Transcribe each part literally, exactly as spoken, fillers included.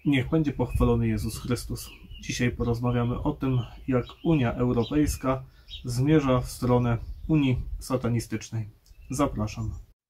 Niech będzie pochwalony Jezus Chrystus. Dzisiaj porozmawiamy o tym, jak Unia Europejska zmierza w stronę Unii satanistycznej. Zapraszam.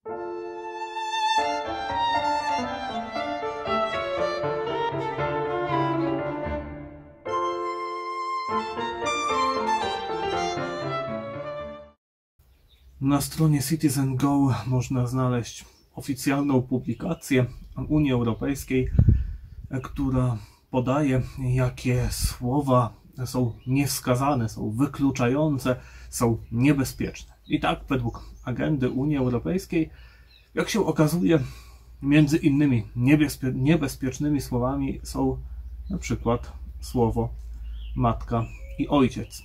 Na stronie Citizen Go można znaleźć oficjalną publikację Unii Europejskiej, która podaje, jakie słowa są niewskazane, są wykluczające, są niebezpieczne. I tak według agendy Unii Europejskiej, jak się okazuje, między innymi niebezpie niebezpiecznymi słowami są na przykład słowo matka i ojciec.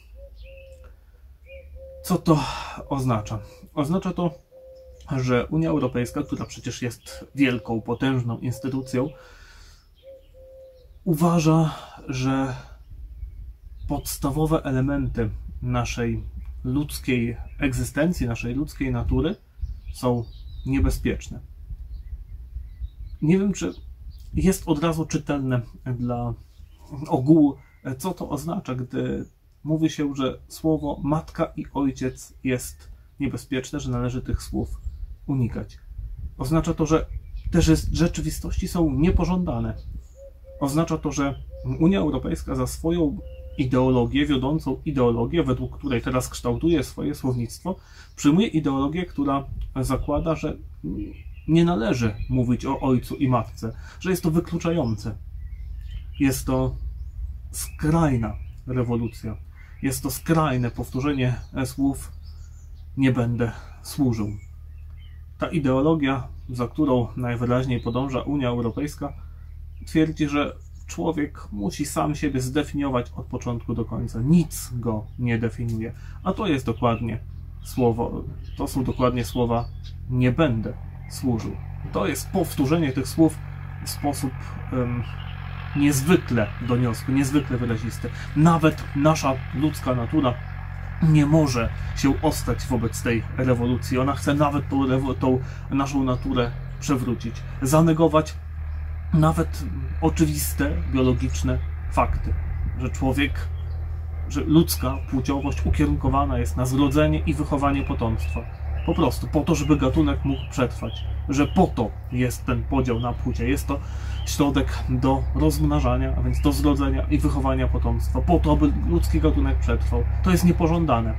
Co to oznacza? Oznacza to, że Unia Europejska, która przecież jest wielką, potężną instytucją, uważa, że podstawowe elementy naszej ludzkiej egzystencji, naszej ludzkiej natury są niebezpieczne. Nie wiem, czy jest od razu czytelne dla ogółu, co to oznacza, gdy mówi się, że słowo matka i ojciec jest niebezpieczne, że należy tych słów unikać. Oznacza to, że te rzeczywistości są niepożądane. Oznacza to, że Unia Europejska za swoją ideologię, wiodącą ideologię, według której teraz kształtuje swoje słownictwo, przyjmuje ideologię, która zakłada, że nie należy mówić o ojcu i matce, że jest to wykluczające. Jest to skrajna rewolucja. Jest to skrajne powtórzenie słów nie będę służył. Ta ideologia, za którą najwyraźniej podąża Unia Europejska, twierdzi, że człowiek musi sam siebie zdefiniować od początku do końca. Nic go nie definiuje. A to jest dokładnie słowo, to są dokładnie słowa nie będę służył. To jest powtórzenie tych słów w sposób um, niezwykle doniosły, niezwykle wyrazisty. Nawet nasza ludzka natura nie może się ostać wobec tej rewolucji. Ona chce nawet tą, tą naszą naturę przewrócić, zanegować nawet oczywiste, biologiczne fakty, że człowiek, że ludzka płciowość ukierunkowana jest na zrodzenie i wychowanie potomstwa. Po prostu po to, żeby gatunek mógł przetrwać, że po to jest ten podział na płcie. Jest to środek do rozmnażania, a więc do zrodzenia i wychowania potomstwa, po to, aby ludzki gatunek przetrwał. To jest niepożądane.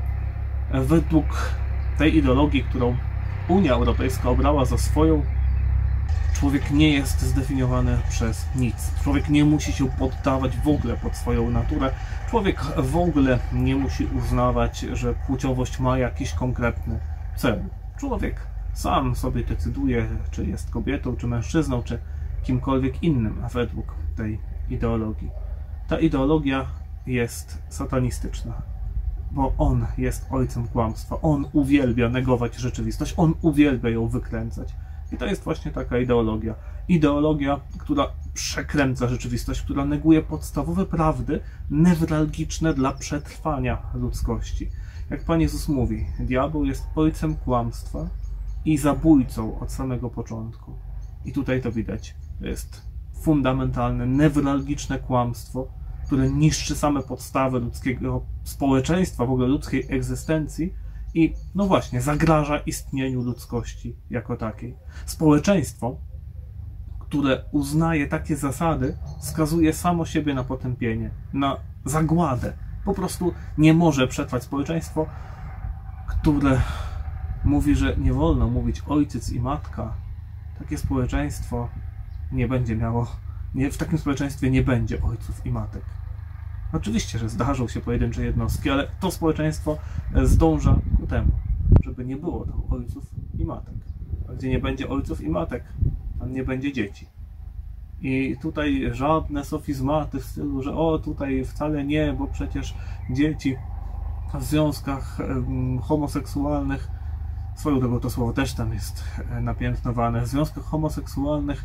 Według tej ideologii, którą Unia Europejska obrała za swoją, człowiek nie jest zdefiniowany przez nic. Człowiek nie musi się poddawać w ogóle pod swoją naturę. Człowiek w ogóle nie musi uznawać, że płciowość ma jakiś konkretny cel. Człowiek sam sobie decyduje, czy jest kobietą, czy mężczyzną, czy kimkolwiek innym według tej ideologii. Ta ideologia jest satanistyczna, bo on jest ojcem kłamstwa. On uwielbia negować rzeczywistość, on uwielbia ją wykręcać. I to jest właśnie taka ideologia. Ideologia, która przekręca rzeczywistość, która neguje podstawowe prawdy newralgiczne dla przetrwania ludzkości. Jak Pan Jezus mówi, diabeł jest ojcem kłamstwa i zabójcą od samego początku. I tutaj to widać. To jest fundamentalne, newralgiczne kłamstwo, które niszczy same podstawy ludzkiego społeczeństwa, w ogóle ludzkiej egzystencji i, no właśnie, zagraża istnieniu ludzkości jako takiej. Społeczeństwo, które uznaje takie zasady, skazuje samo siebie na potępienie, na zagładę. Po prostu nie może przetrwać społeczeństwo, które mówi, że nie wolno mówić ojciec i matka. Takie społeczeństwo nie będzie miało, nie, w takim społeczeństwie nie będzie ojców i matek. Oczywiście, że zdarzą się pojedyncze jednostki, ale to społeczeństwo zdąża ku temu, żeby nie było tam ojców i matek. A gdzie nie będzie ojców i matek, tam nie będzie dzieci. I tutaj żadne sofizmaty w stylu, że o, tutaj wcale nie, bo przecież dzieci w związkach homoseksualnych, swoją drogą to słowo też tam jest napiętnowane, w związkach homoseksualnych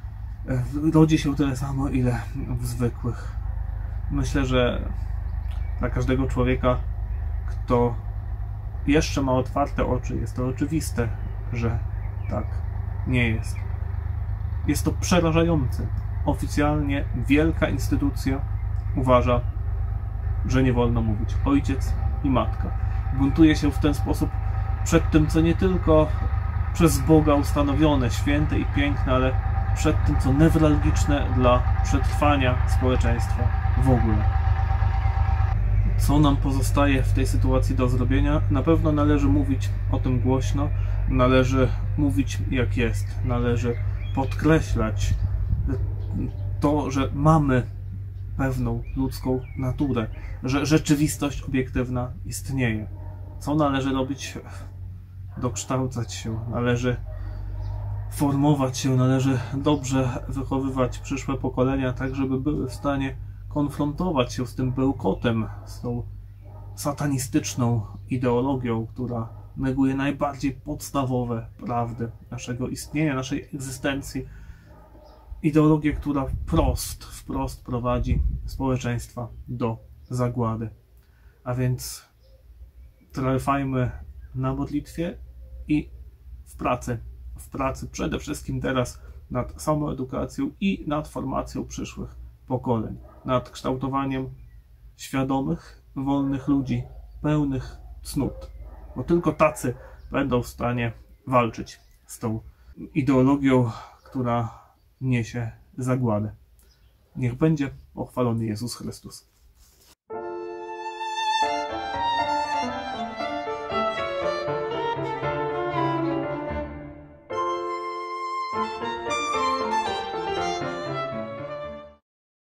rodzi się tyle samo, ile w zwykłych. Myślę, że dla każdego człowieka, kto jeszcze ma otwarte oczy, jest to oczywiste, że tak nie jest. Jest to przerażające, oficjalnie wielka instytucja uważa, że nie wolno mówić ojciec i matka. Buntuje się w ten sposób przed tym, co nie tylko przez Boga ustanowione, święte i piękne, ale przed tym, co newralgiczne dla przetrwania społeczeństwa w ogóle. Co nam pozostaje w tej sytuacji do zrobienia? Na pewno należy mówić o tym głośno, należy mówić jak jest, należy podkreślać to, że mamy pewną ludzką naturę, że rzeczywistość obiektywna istnieje. Co należy robić? Dokształcać się, należy formować się, należy dobrze wychowywać przyszłe pokolenia, tak żeby były w stanie konfrontować się z tym bełkotem, z tą satanistyczną ideologią, która neguje najbardziej podstawowe prawdy naszego istnienia, naszej egzystencji. Ideologię, która wprost, wprost prowadzi społeczeństwa do zagłady. A więc trwajmy na modlitwie i w pracy. W pracy przede wszystkim teraz nad samoedukacją i nad formacją przyszłych pokoleń. Nad kształtowaniem świadomych, wolnych ludzi, pełnych cnót. Bo tylko tacy będą w stanie walczyć z tą ideologią, która niesie zagładę. Niech będzie pochwalony Jezus Chrystus.